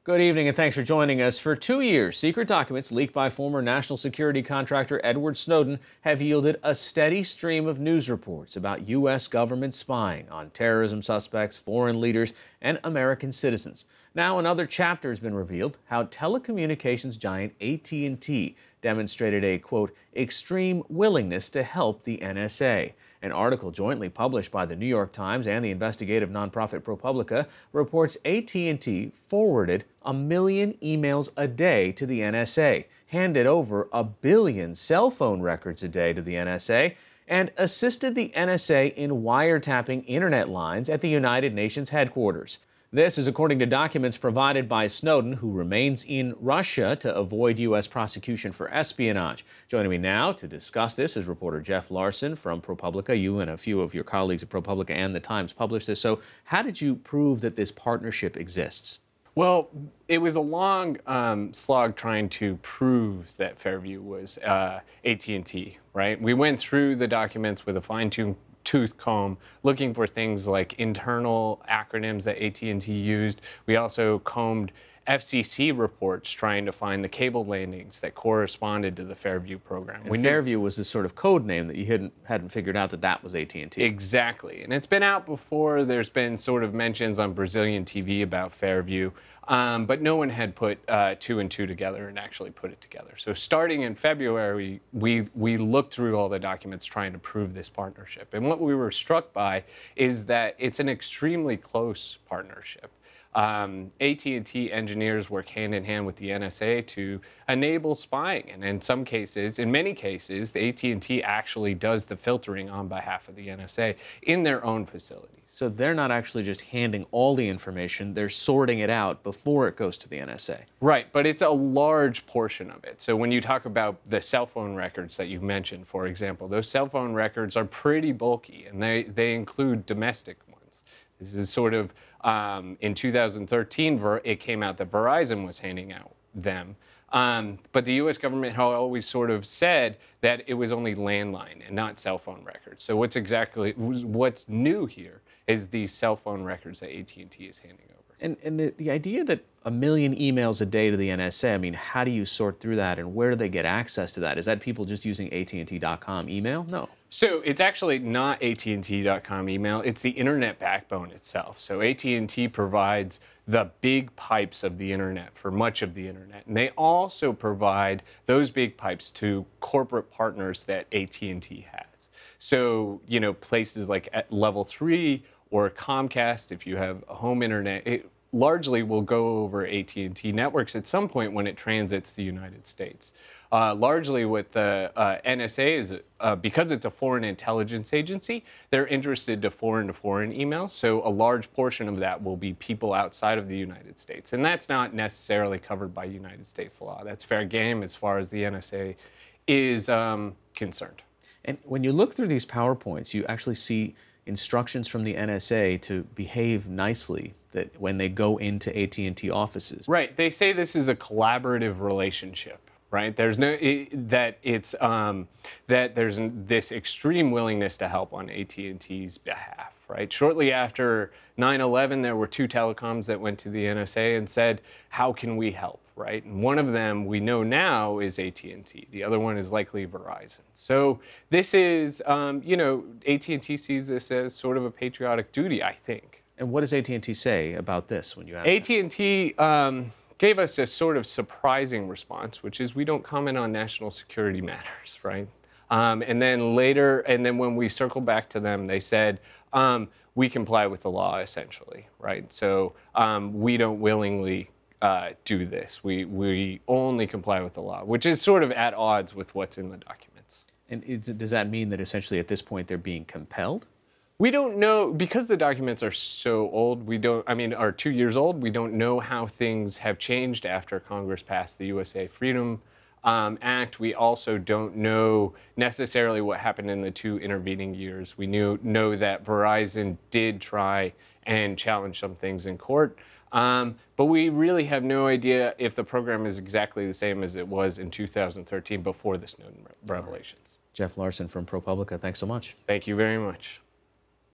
Good evening and thanks for joining us. For 2 years, secret documents leaked by former national security contractor Edward Snowden have yielded a steady stream of news reports about U.S. government spying on terrorism suspects, foreign leaders, and American citizens. Now another chapter has been revealed: how telecommunications giant AT&T demonstrated a, quote, extreme willingness to help the NSA. An article jointly published by the New York Times and the investigative nonprofit ProPublica reports AT&T forwarded 1 million emails a day to the NSA, handed over 1 billion cell phone records a day to the NSA, and assisted the NSA in wiretapping internet lines at the United Nations headquarters. This is according to documents provided by Snowden, who remains in Russia to avoid U.S. prosecution for espionage. Joining me now to discuss this is reporter Jeff Larson from ProPublica. You and a few of your colleagues at ProPublica and the Times published this. So how did you prove that this partnership exists? Well, it was a long slog trying to prove that Fairview was AT&T, right? We went through the documents with a fine-tuned tooth comb, looking for things like internal acronyms that AT&T used. We also combed FCC reports trying to find the cable landings that corresponded to the Fairview program. And Fairview was this sort of code name that you hadn't figured out that was AT&T. Exactly, and it's been out before. There's been sort of mentions on Brazilian TV about Fairview, but no one had put 2 and 2 together and actually put it together. So starting in February, we looked through all the documents trying to prove this partnership. And what we were struck by is that it's an extremely close partnership. AT&T engineers work hand in hand with the NSA to enable spying, and in many cases, the AT&T actually does the filtering on behalf of the NSA in their own facilities. So they're not actually just handing all the information, they're sorting it out before it goes to the NSA. Right, but it's a large portion of it. So when you talk about the cell phone records that you mentioned, for example, those cell phone records are pretty bulky, and they include domestic ones. This is sort of, in 2013, it came out that Verizon was handing out them. But the U.S. government had always sort of said that it was only landline and not cell phone records. So what's new here is these cell phone records that AT&T is handing over. And the idea that 1 million emails a day to the NSA, I mean, how do you sort through that, and where do they get access to that? Is that people just using AT&T.com email? No. So it's actually not AT&T.com email. It's the internet backbone itself. So AT&T provides the big pipes of the internet for much of the internet. And they also provide those big pipes to corporate partners that AT&T has. So, places like at Level 3 or Comcast, if you have a home internet, it largely will go over AT&T networks at some point when it transits the United States. Largely with the NSA is because it's a foreign intelligence agency, they're interested to foreign emails. So a large portion of that will be people outside of the United States. And that's not necessarily covered by United States law. That's fair game as far as the NSA is concerned. And when you look through these PowerPoints, you actually see instructions from the NSA to behave nicely that when they go into AT&T offices. Right. They say this is a collaborative relationship. Right? There's that there's this extreme willingness to help on AT&T's behalf. Right? Shortly after 9/11, there were 2 telecoms that went to the NSA and said, "How can we help?" Right? And one of them we know now is AT&T. The other one is likely Verizon. So this is, AT&T sees this as sort of a patriotic duty, I think. And what does AT&T say about this when you ask AT&T gave us a sort of surprising response, which is we don't comment on national security matters, right? And then when we circle back to them, they said, we comply with the law, essentially, right? So we don't willingly do this. We only comply with the law, which is sort of at odds with what's in the documents. And does that mean that essentially at this point they're being compelled? We don't know, because the documents are so old, are 2 years old, we don't know how things have changed after Congress passed the USA Freedom Act. We also don't know necessarily what happened in the 2 intervening years. We know that Verizon did try and challenge some things in court, but we really have no idea if the program is exactly the same as it was in 2013 before the Snowden revelations. Jeff Larson from ProPublica, thanks so much. Thank you very much.